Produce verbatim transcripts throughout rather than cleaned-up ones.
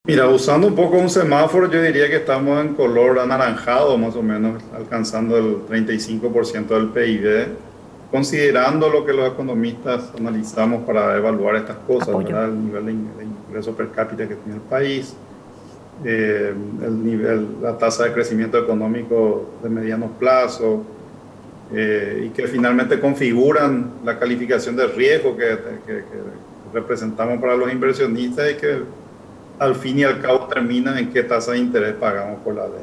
Mira, usando un poco un semáforo, yo diría que estamos en color anaranjado, más o menos, alcanzando el treinta y cinco por ciento del P I B, considerando lo que los economistas analizamos para evaluar estas cosas, Apoyo. ¿verdad? El nivel de ingreso per cápita que tiene el país, eh, el nivel, la tasa de crecimiento económico de mediano plazo, eh, y que finalmente configuran la calificación de riesgo que, que, que representamos para los inversionistas y que al fin y al cabo terminan en qué tasa de interés pagamos por la deuda.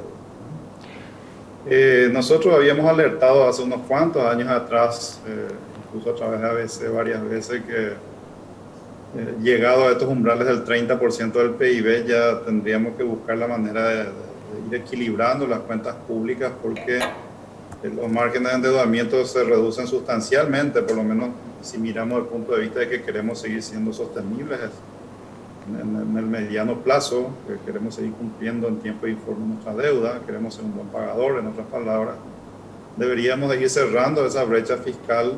Eh, nosotros habíamos alertado hace unos cuantos años atrás, eh, incluso a través de A B C varias veces, que eh, llegado a estos umbrales del treinta por ciento del P I B ya tendríamos que buscar la manera de, de, de ir equilibrando las cuentas públicas porque eh, los márgenes de endeudamiento se reducen sustancialmente, por lo menos si miramos desde el punto de vista de que queremos seguir siendo sostenibles en el mediano plazo, que queremos seguir cumpliendo en tiempo y forma nuestra deuda, queremos ser un buen pagador, en otras palabras, deberíamos de ir cerrando esa brecha fiscal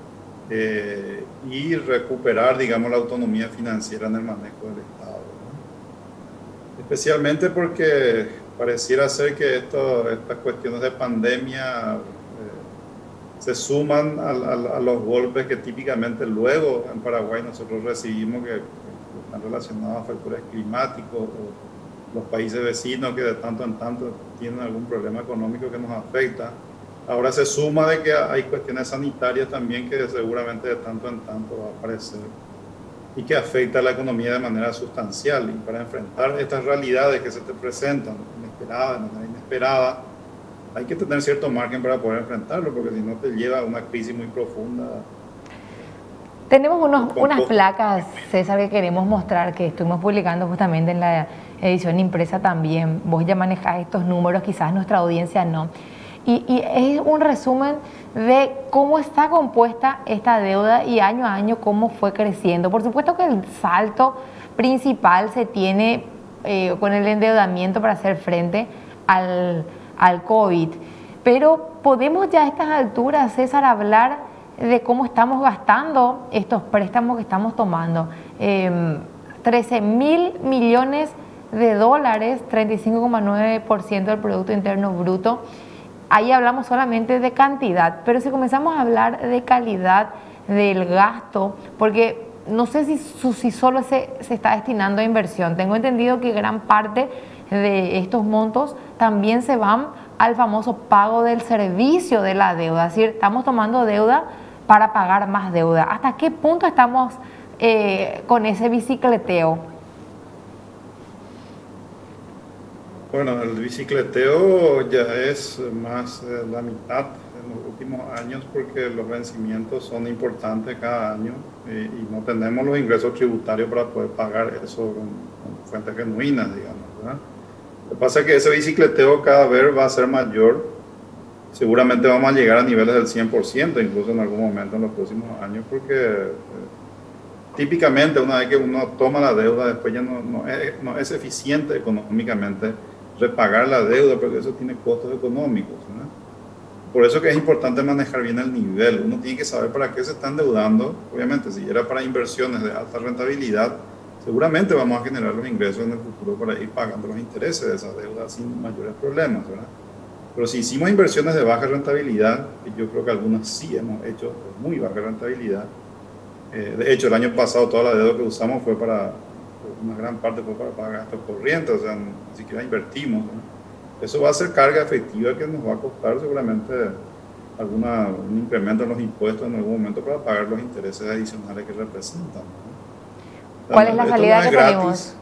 eh, y recuperar, digamos, la autonomía financiera en el manejo del Estado, ¿no? Especialmente porque pareciera ser que esto, estas cuestiones de pandemia eh, se suman a, a, a los golpes que típicamente luego en Paraguay nosotros recibimos, que están relacionados a factores climáticos o los países vecinos que de tanto en tanto tienen algún problema económico que nos afecta. Ahora se suma de que hay cuestiones sanitarias también que seguramente de tanto en tanto va a aparecer y que afecta a la economía de manera sustancial. Y para enfrentar estas realidades que se te presentan inesperadas, de manera inesperada, hay que tener cierto margen para poder enfrentarlo, porque si no te lleva a una crisis muy profunda. Tenemos unos, unas placas, César, que queremos mostrar, que estuvimos publicando justamente en la edición impresa también. Vos ya manejás estos números, quizás nuestra audiencia no. Y, y es un resumen de cómo está compuesta esta deuda y año a año cómo fue creciendo. Por supuesto que el salto principal se tiene eh, con el endeudamiento para hacer frente al, al COVID. Pero podemos ya a estas alturas, César, hablar de cómo estamos gastando estos préstamos que estamos tomando. Eh, trece mil millones de dólares, treinta y cinco coma nueve por ciento del Producto Interno Bruto. Ahí hablamos solamente de cantidad, pero si comenzamos a hablar de calidad del gasto, porque no sé si, si solo se, se está destinando a inversión. Tengo entendido que gran parte de estos montos también se van al famoso pago del servicio de la deuda. Es decir, estamos tomando deuda para pagar más deuda. ¿Hasta qué punto estamos eh, con ese bicicleteo? Bueno, el bicicleteo ya es más de la mitad en los últimos años porque los vencimientos son importantes cada año y, y no tenemos los ingresos tributarios para poder pagar eso con, con fuentes genuinas, digamos, ¿verdad? Lo que pasa es que ese bicicleteo cada vez va a ser mayor. Seguramente vamos a llegar a niveles del cien por ciento, incluso en algún momento en los próximos años, porque eh, típicamente una vez que uno toma la deuda, después ya no, no, es, no es eficiente económicamente repagar la deuda, porque eso tiene costos económicos, ¿no? Por eso que es importante manejar bien el nivel. Uno tiene que saber para qué se está endeudando. Obviamente, si era para inversiones de alta rentabilidad, seguramente vamos a generar los ingresos en el futuro para ir pagando los intereses de esa deuda sin mayores problemas, ¿verdad? Pero si hicimos inversiones de baja rentabilidad, y yo creo que algunas sí hemos hecho de muy baja rentabilidad, eh, de hecho el año pasado toda la deuda que usamos fue para, una gran parte fue para pagar gastos corrientes, o sea, ni siquiera invertimos, ¿no? Eso va a ser carga efectiva que nos va a costar seguramente alguna, un incremento en los impuestos en algún momento para pagar los intereses adicionales que representan, ¿no? ¿Cuál es la salida que tenemos?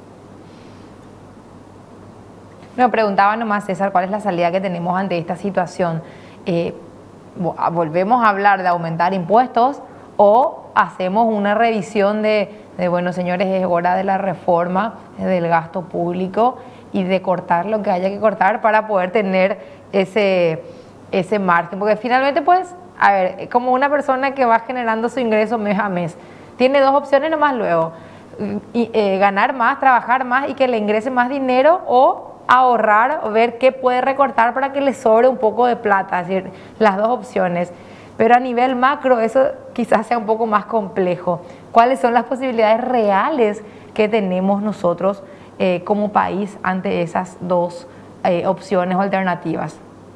Me preguntaba nomás, César, ¿cuál es la salida que tenemos ante esta situación? Eh, ¿Volvemos a hablar de aumentar impuestos o hacemos una revisión de, de, bueno, señores, es hora de la reforma del gasto público y de cortar lo que haya que cortar para poder tener ese, ese margen? Porque finalmente, pues, a ver, como una persona que va generando su ingreso mes a mes, tiene dos opciones nomás luego, y, eh, ganar más, trabajar más y que le ingrese más dinero, o ahorrar o ver qué puede recortar para que le sobre un poco de plata, es decir, las dos opciones. Pero a nivel macro eso quizás sea un poco más complejo. ¿Cuáles son las posibilidades reales que tenemos nosotros eh, como país ante esas dos eh, opciones o alternativas?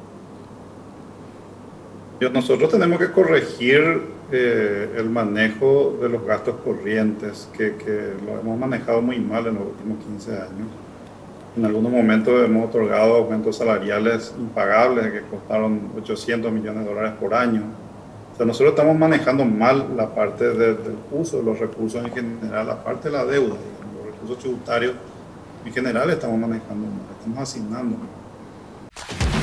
Nosotros tenemos que corregir eh, el manejo de los gastos corrientes, que, que lo hemos manejado muy mal en los últimos quince años. En algunos momentos hemos otorgado aumentos salariales impagables que costaron ochocientos millones de dólares por año. O sea, nosotros estamos manejando mal la parte de, del uso de los recursos en general, la parte de la deuda, los recursos tributarios en general estamos manejando mal, estamos asignando mal.